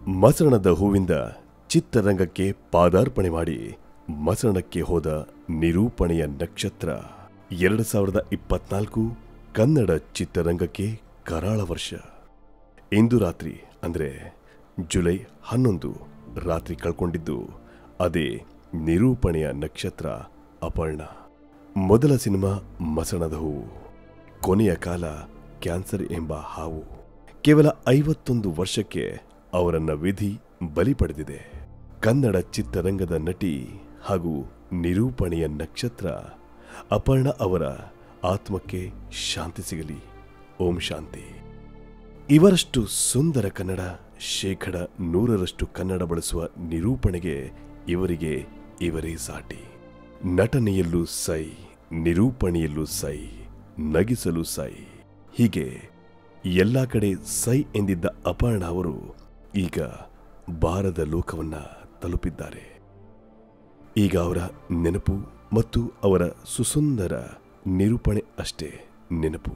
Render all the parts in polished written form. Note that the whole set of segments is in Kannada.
ಮಸಣದ ಹೂವಿಂದ ಚಿತ್ರರಂಗಕ್ಕೆ ಪಾದಾರ್ಪಣೆ ಮಾಡಿ ಮಸಣಕ್ಕೆ ಹೋದ ನಿರೂಪಣೆಯ ನಕ್ಷತ್ರ 2024 ಕನ್ನಡ ಚಿತ್ರರಂಗಕ್ಕೆ ಕರಾಳ ವರ್ಷ. ಇಂದು ರಾತ್ರಿ ಅಂದರೆ ಜುಲೈ 11 ರಾತ್ರಿ ಕಳ್ಕೊಂಡಿದ್ದು ಅದೇ ನಿರೂಪಣೆಯ ನಕ್ಷತ್ರ ಅಪರ್ಣ. ಮೊದಲ ಸಿನಿಮಾ ಮಸಣದ ಹೂವು, ಕೊನೆಯ ಕಾಲ ಕ್ಯಾನ್ಸರ್ ಎಂಬ ಹಾವು. ಕೇವಲ 51 ವರ್ಷಕ್ಕೆ ಅವರನ್ನ ವಿಧಿ ಬಲಿ ಪಡೆದಿದೆ. ಕನ್ನಡ ಚಿತ್ರರಂಗದ ನಟಿ ಹಾಗೂ ನಿರೂಪಣೆಯ ನಕ್ಷತ್ರ ಅಪರ್ಣ ಅವರ ಆತ್ಮಕ್ಕೆ ಶಾಂತಿ ಸಿಗಲಿ. ಓಂ ಶಾಂತಿ. ಇವರಷ್ಟು ಸುಂದರ ಕನ್ನಡ, 100% ಕನ್ನಡ ಬಳಸುವ ನಿರೂಪಣೆಗೆ ಇವರಿಗೆ ಇವರೇ ಸಾಟಿ. ನಟನೆಯಲ್ಲೂ ಸೈ, ನಿರೂಪಣೆಯಲ್ಲೂ ಸೈ, ನಗಿಸಲು ಸೈ, ಹೀಗೆ ಎಲ್ಲ ಕಡೆ ಸೈ ಎಂದಿದ್ದ ಅಪರ್ಣ ಅವರು ಈಗ ಬಾರದ ಲೋಕವನ್ನ ತಲುಪಿದ್ದಾರೆ. ಈಗ ಅವರ ನೆನಪು ಮತ್ತು ಅವರ ಸುಸುಂದರ ನಿರೂಪಣೆ ಅಷ್ಟೇ ನೆನಪು.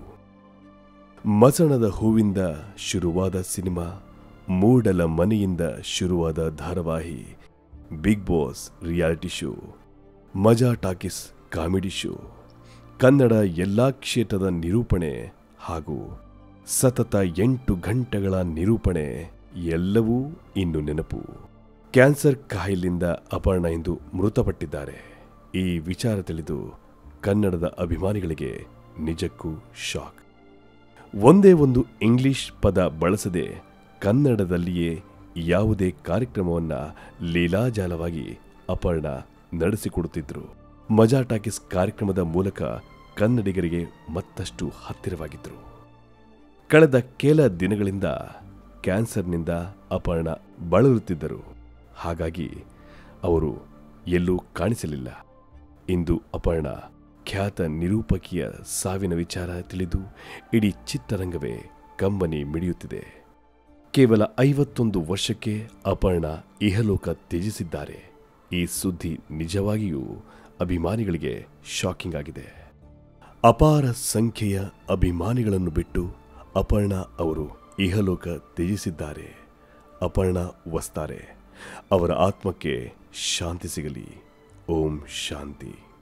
ಮಸಣದ ಹೂವಿಂದ ಶುರುವಾದ ಸಿನಿಮಾ, ಮೂಡಲ ಮನೆಯಿಂದ ಶುರುವಾದ ಧಾರಾವಾಹಿ, Bigg Boss reality show, Majaa Talkies comedy show, Kannada ಎಲ್ಲಾ ಕ್ಷೇತ್ರದ ನಿರೂಪಣೆ ಹಾಗೂ ಸತತ 8 ಗಂಟೆಗಳ ನಿರೂಪಣೆ ಎಲ್ಲವೂ ಇನ್ನು ನೆನಪು. ಕ್ಯಾನ್ಸರ್ ಕಾಯಿಲೆಯಿಂದ ಅಪರ್ಣ ಇಂದು ಮೃತಪಟ್ಟಿದ್ದಾರೆ. ಈ ವಿಚಾರ ತಿಳಿದು ಕನ್ನಡದ ಅಭಿಮಾನಿಗಳಿಗೆ ನಿಜಕ್ಕೂ ಶಾಕ್. ಒಂದೇ ಒಂದು ಇಂಗ್ಲಿಷ್ ಪದ ಬಳಸದೆ ಕನ್ನಡದಲ್ಲಿಯೇ ಯಾವುದೇ ಕಾರ್ಯಕ್ರಮವನ್ನ ಲೀಲಾಜಾಲವಾಗಿ ಅಪರ್ಣ ನಡೆಸಿಕೊಡುತ್ತಿದ್ದರು. ಮಜಾ ಟಾಕೀಸ್ ಕಾರ್ಯಕ್ರಮದ ಮೂಲಕ ಕನ್ನಡಿಗರಿಗೆ ಮತ್ತಷ್ಟು ಹತ್ತಿರವಾಗಿದ್ದರು. ಕಳೆದ ಕೆಲ ದಿನಗಳಿಂದ ಕ್ಯಾನ್ಸರ್ನಿಂದ ಅಪರ್ಣ ಬಳಲುತ್ತಿದ್ದರು. ಹಾಗಾಗಿ ಅವರು ಎಲ್ಲೂ ಕಾಣಿಸಲಿಲ್ಲ. ಇಂದು ಅಪರ್ಣ ಖ್ಯಾತ ನಿರೂಪಕಿಯ ಸಾವಿನ ವಿಚಾರ ತಿಳಿದು ಇಡೀ ಚಿತ್ರರಂಗವೇ ಕಂಬನಿ ಮಿಡಿಯುತ್ತಿದೆ. ಕೇವಲ 51 ವರ್ಷಕ್ಕೆ ಅಪರ್ಣ ಇಹಲೋಕ ತ್ಯಜಿಸಿದ್ದಾರೆ. ಈ ಸುದ್ದಿ ನಿಜವಾಗಿಯೂ ಅಭಿಮಾನಿಗಳಿಗೆ ಶಾಕಿಂಗ್ ಆಗಿದೆ. ಅಪಾರ ಸಂಖ್ಯೆಯ ಅಭಿಮಾನಿಗಳನ್ನು ಬಿಟ್ಟು ಅಪರ್ಣ ಅವರು ಇಹಲೋಕ ತ್ಯಜಿಸಿದ್ದಾರೆ. ಅಪರ್ಣ ವಸ್ತಾರೆ. ಅವರ ಆತ್ಮಕ್ಕೆ ಶಾಂತಿ ಸಿಗಲಿ. ಓಂ ಶಾಂತಿ.